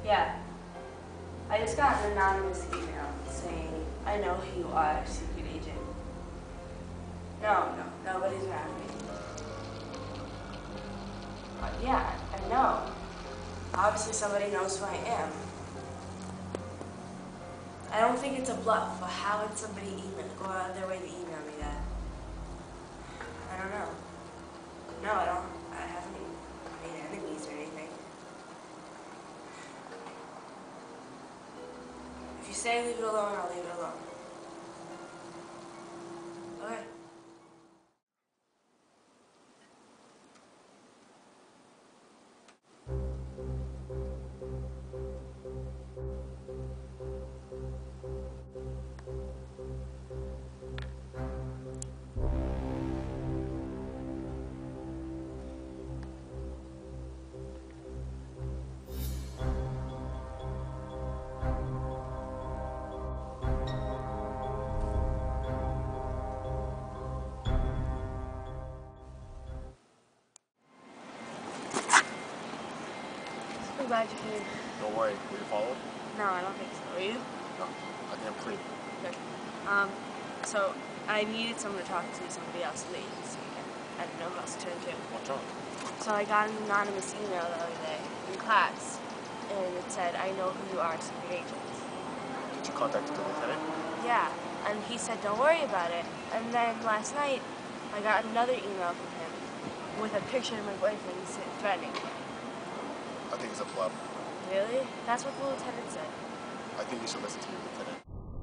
Yeah. I just got an anonymous email saying, I know who you are, secret agent. No, nobody's around me. Yeah, I know. Obviously somebody knows who I am. I don't think it's a bluff, but how would somebody go out of their way to email me that? I don't know. No, I haven't made enemies or anything. If you say leave it alone, I'll leave it alone. Okay. I'm glad you came. Don't worry, were you followed? No, I don't think so. Were you? No, I think I'm clean. Good. So I needed someone to talk to, somebody else in the agency, and I didn't know who else to turn to. What's wrong? So I got an anonymous email the other day in class, and it said, I know who you are, secret agent. Did you contact the lieutenant? Yeah, and he said, don't worry about it. And then last night, I got another email from him with a picture of my boyfriend threatening me. I think it's a bluff. Really? That's what the lieutenant said. I think you should listen to your lieutenant.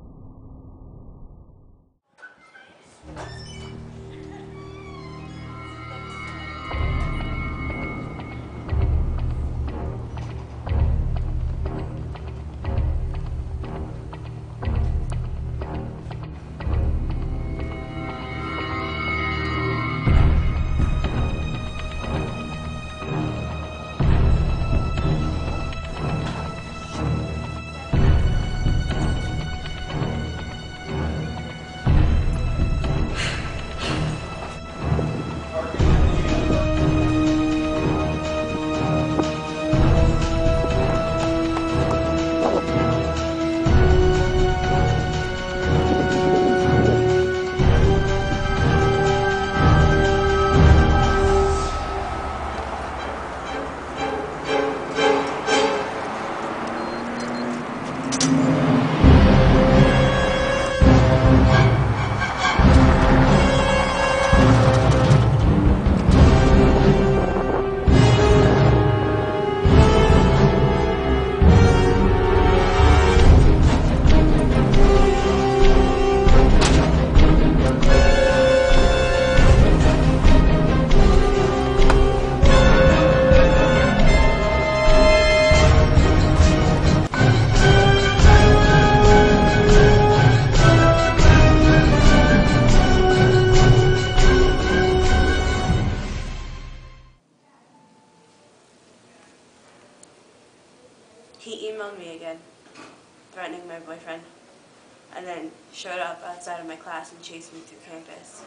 He emailed me again, threatening my boyfriend, and then showed up outside of my class and chased me through campus.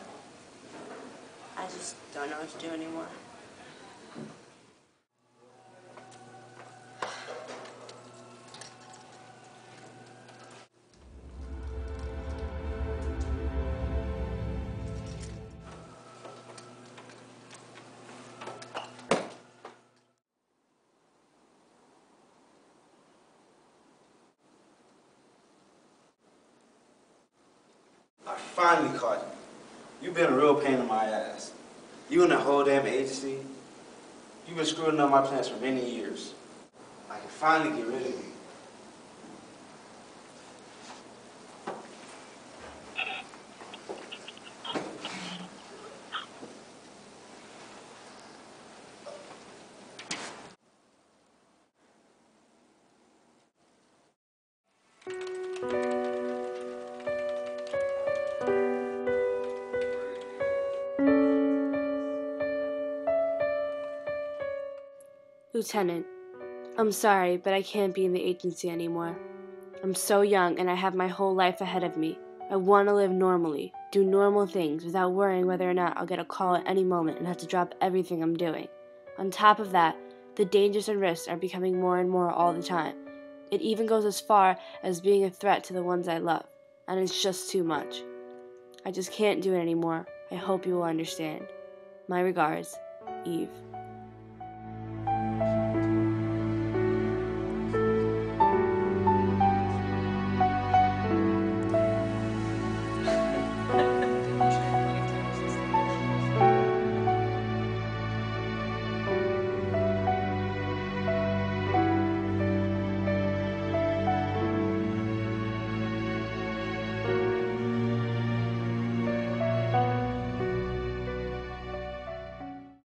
I just don't know what to do anymore. I finally caught you. You've been a real pain in my ass. You and the whole damn agency, you've been screwing up my plans for many years. I can finally get rid of you. Lieutenant, I'm sorry, but I can't be in the agency anymore. I'm so young and I have my whole life ahead of me. I want to live normally, do normal things without worrying whether or not I'll get a call at any moment and have to drop everything I'm doing. On top of that, The dangers and risks are becoming more and more all the time. It even goes as far as being a threat to the ones I love, and it's just too much. I just can't do it anymore. I hope you will understand. My regards, Eve.